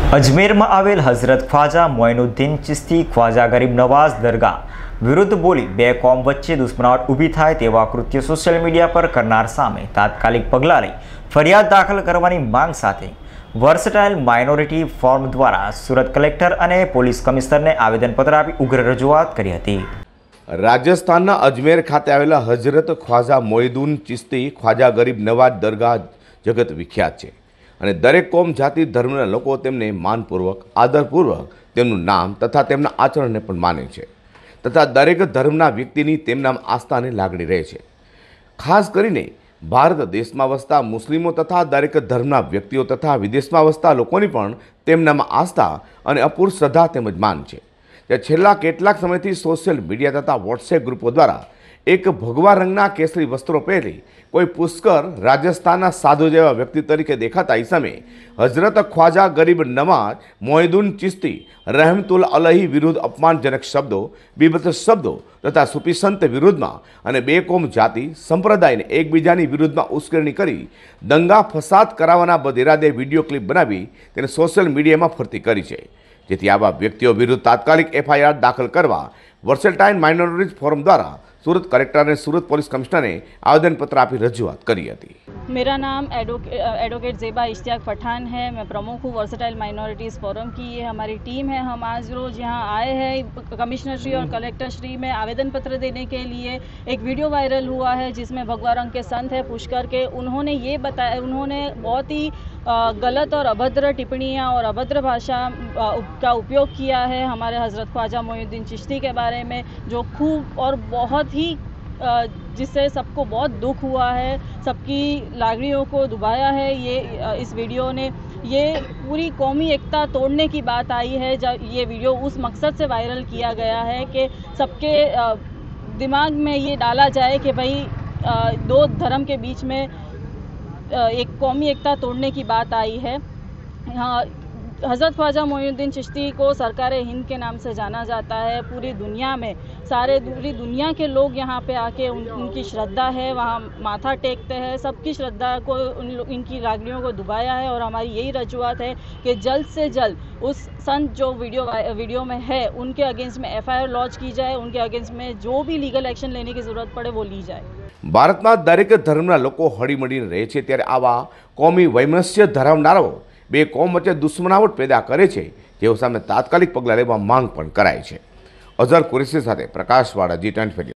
अजमेर में आवेल हजरत ख्वाजा मोइनुद्दीन चिश्ती ख्वाजा गरीब नवाज दरगाह विरुद्ध बोली बे कौम वच्चे दुश्मनावट ऊभी थाय तेवा कृत्य सोशल मीडिया पर करनार सामे तात्कालिक पगलां लई फरियाद दाखल करवानी मांग साथे वर्सटाइल माइनोरिटी फोरम द्वारा सूरत कलेक्टर अने पोलीस कमिश्नर ने आवेदनपत्र आपी उग्र रजूआत करी हती। राजस्थान अजमेर खाते आवेला हजरत ख्वाजा मोइनुद्दीन चिश्ती ख्वाजा गरीब नवाज दरगाह जगत विख्यात है અને દરેક કોમ જાતિ ધર્મના લોકો તેમને માનપૂર્વક આદરપૂર્વક તેમનું નામ તથા તેમના આચરણને પણ માને છે તથા દરેક ધર્મના વ્યક્તિની તેમનામાં આસ્થાની લાગણી રહે છે। ખાસ કરીને ભારત દેશમાં વસતા મુસ્લિમો તથા દરેક ધર્મના વ્યક્તિઓ તથા વિદેશમાં વસતા લોકોની પણ તેમનામાં આસ્થા અને અપૂર્વ શ્રદ્ધા તેમજ માન છે। તે છેલ્લા કેટલાક સમયથી સોશિયલ મીડિયા તથા વોટ્સએપ ગ્રુપો દ્વારા एक भगवा रंगना केसरी वस्त्रों पहरी कोई पुष्कर राजस्थान साधु जेवा व्यक्ति तरीके देखाता इस समय हजरत ख्वाजा गरीब नवाज मोइनुद्दीन चिश्ती रहमतुल अलैहि विरुद्ध अपमानजनक शब्दों बीभत्स शब्दों तथा सूफी संत विरुद्ध में अने बे कोम जाति संप्रदाय ने एकबीजानी विरुद्ध में उश्केरणी करी दंगा फसाद करावाना बदिरादे वीडियो क्लिप बनावी तेने सोशल मीडिया में फरती करी छे। जेथी आवा व्यक्तिओ विरुद्ध तात्कालिक FIR दाखल करवा वर्सेटाइल माइनोरिटीज फोरम द्वारा सूरत कलेक्टर ने सूरत पुलिस कमिश्नर ने आवेदनपत्र आपी रजूआत करी थी। मेरा नाम एडवोकेट ज़ेबा इश्तियाक पठान है। मैं प्रमुख हूँ वर्सेटाइल माइनॉरिटीज़ फोरम की। ये हमारी टीम है। हम आज रोज़ यहाँ आए हैं कमिश्नर श्री और कलेक्टर श्री में आवेदन पत्र देने के लिए। एक वीडियो वायरल हुआ है जिसमें भगवा रंग के संत है पुष्कर के, उन्होंने ये बताया, उन्होंने बहुत ही गलत और अभद्र टिप्पणियाँ और अभद्र भाषा का उपयोग किया है हमारे हजरत ख्वाजा मोइनुद्दीन चिश्ती के बारे में, जो खूब और बहुत ही जिससे सबको बहुत दुख हुआ है, सबकी लागणियों को दुभाया है। ये इस वीडियो ने ये पूरी कौमी एकता तोड़ने की बात आई है। जब ये वीडियो उस मकसद से वायरल किया गया है कि सबके दिमाग में ये डाला जाए कि भाई दो धर्म के बीच में एक कौमी एकता तोड़ने की बात आई है। यहाँ हज़रत ख्वाजा मोइनुद्दीन चिश्ती को सरकार हिंद के नाम से जाना जाता है। पूरी दुनिया में पूरी दुनिया के लोग यहाँ पे आके उनकी श्रद्धा है, वहाँ माथा टेकते हैं। सबकी श्रद्धा को इनकी रागणियों को दुभाया है और हमारी यही रजूआत है कि जल्द से जल्द उस संत जो वीडियो में है उनके अगेंस्ट में FIR लॉन्च की जाए, उनके अगेंस्ट में जो भी लीगल एक्शन लेने की जरूरत पड़े वो ली जाए। भारत में दरेक धर्मना लोको हळीमळीने रहे छे, त्यारे आवा कौमी वैमनस्य धरावनाराओ बे कौम वच्चे दुश्मनावट पैदा करे छे, जेओ सामे तात्कालिक पगलां लेवा मांग पण कराय छे। अजहर कुरैशी साथे प्रकाश वाड़ा G20।